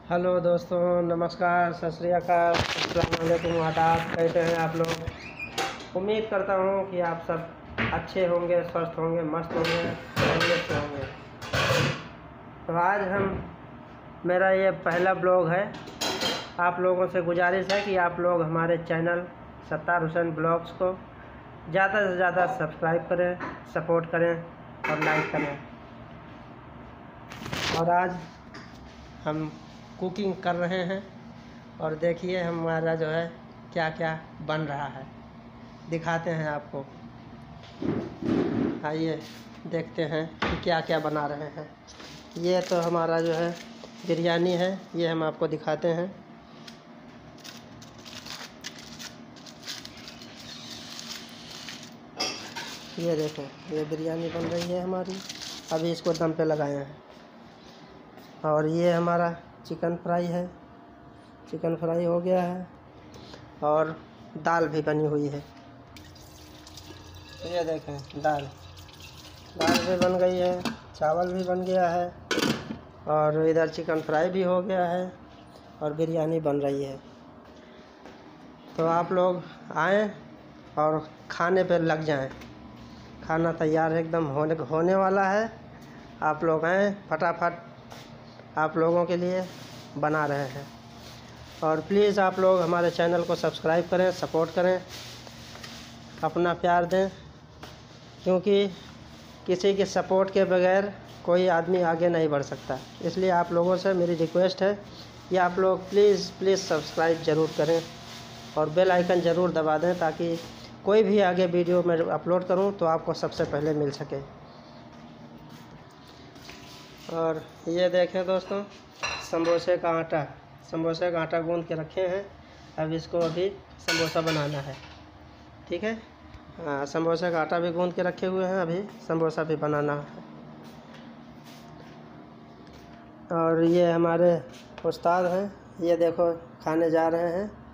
Hello दोस्तों, नमस्कार, सत श्री अकाल, अस्सलाम वालेकुम, आदाब। कैसे हैं आप लोग? उम्मीद करता हूँ कि आप सब अच्छे होंगे, स्वस्थ होंगे, मस्त होंगे, खैरियत से होंगे। तो आज मेरा ये पहला ब्लॉग है। आप लोगों से गुजारिश है कि आप लोग हमारे चैनल सत्तार हुसैन ब्लॉग्स को ज़्यादा से ज़्यादा सब्सक्राइब करें, सपोर्ट करें और लाइक करें। और आज हम कुकिंग कर रहे हैं और देखिए हमारा जो है क्या क्या बन रहा है, दिखाते हैं आपको। आइए देखते हैं कि क्या क्या बना रहे हैं। ये तो हमारा जो है बिरयानी है, ये हम आपको दिखाते हैं। ये देखो, ये बिरयानी बन रही है हमारी, अभी इसको दम पे लगाए हैं। और ये हमारा चिकन फ्राई है, चिकन फ्राई हो गया है और दाल भी बनी हुई है। ये देखें, दाल भी बन गई है, चावल भी बन गया है और इधर चिकन फ्राई भी हो गया है और बिरयानी बन रही है। तो आप लोग आएँ और खाने पे लग जाएं। खाना तैयार है, एकदम होने वाला है। आप लोग आएँ, फटाफट आप लोगों के लिए बना रहे हैं। और प्लीज़ आप लोग हमारे चैनल को सब्सक्राइब करें, सपोर्ट करें, अपना प्यार दें, क्योंकि किसी के सपोर्ट के बगैर कोई आदमी आगे नहीं बढ़ सकता। इसलिए आप लोगों से मेरी रिक्वेस्ट है कि आप लोग प्लीज़ सब्सक्राइब ज़रूर करें और बेल आइकन ज़रूर दबा दें, ताकि कोई भी आगे वीडियो मैं अपलोड करूं तो आपको सबसे पहले मिल सके। और ये देखें दोस्तों, समोसे का आटा गूंद के रखे हैं। अब इसको अभी समोसा बनाना है, ठीक है। हाँ, समोसे का आटा भी गूंद के रखे हुए हैं, अभी समोसा भी बनाना है। और ये हमारे उस्ताद हैं, ये देखो खाने जा रहे हैं।